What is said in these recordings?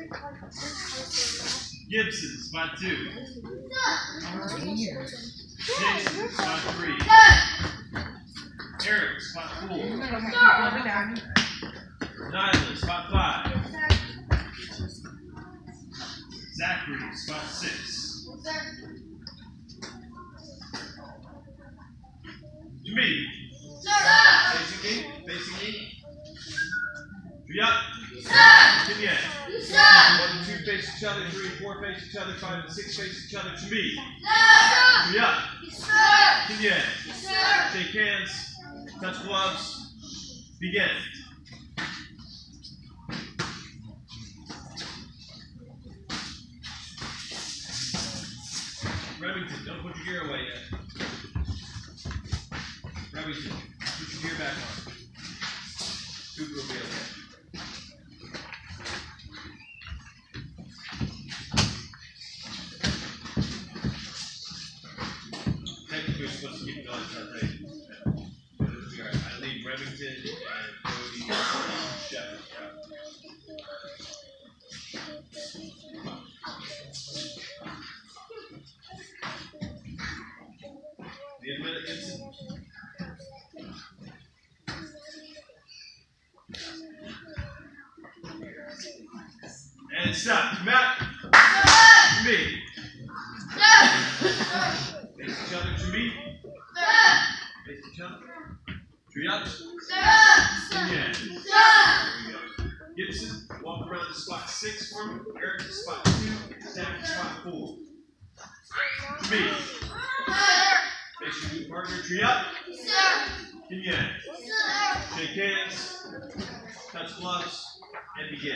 Gibson, spot 2. Jason, spot 3. Eric, spot 4. Nyla, spot 5. Zachary, spot 6. Jimmy. Facing me. Facing me. Tree up. Give me 1 and 2 face each other. 3 and 4 face each other. 5 and 6 face each other. To me. Tree up. Give me Shake hands. Touch gloves. Begin. Remington, don't put your gear away yet. Remington, put your gear back on. Cooper will be okay. Technically, we're supposed to keep it on, so I think. But it'll be alright. I leave Remington and Cody and Shepard. The minute Gibson. And stop. Come out. To me. Face each other. To me. Face each other. Tree up. And yeah. There we go. Gibson, walk around to spot 6 for me. Eric to spot 2. Zach to spot 4. To me. Face your new partner. Tree up. Give me Shake hands. Touch gloves. And begin.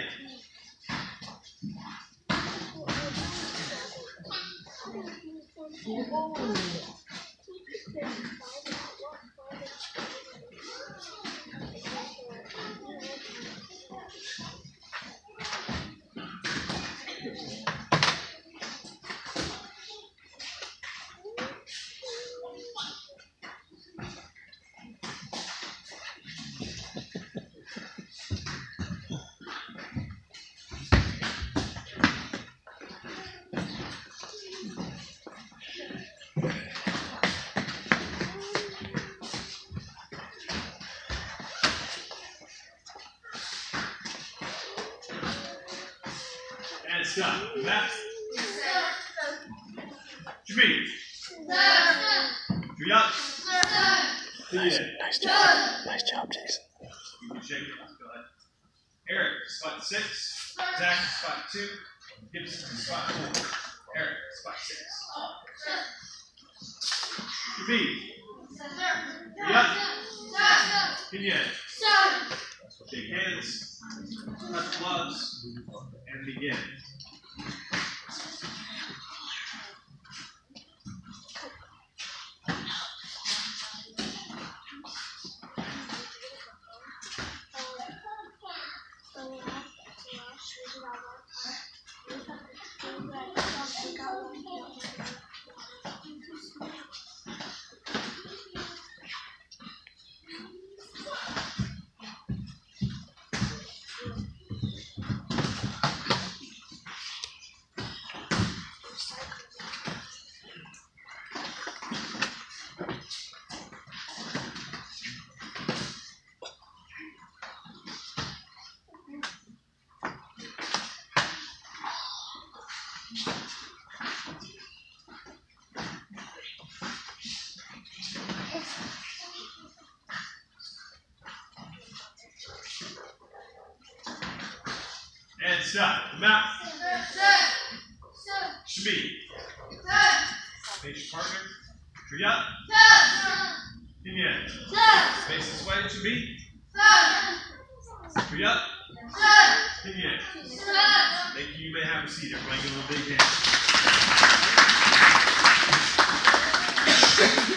And stop. Back. Jimmy. Tree up. Nice job. Nice job, Jason. You can shake it. Go ahead. Eric, spot 6. Zach, spot 2. Gibson, spot 4. Eric, spot 6. Jimmy. Tree up. Give me Shake hands. Touch gloves. And begin. And stop. Come out. Shmi. Face your partner. Tree up. Give me face this way. Shmi. Tree up. Give me Thank you. You may have a seat. Everybody give them a big hand.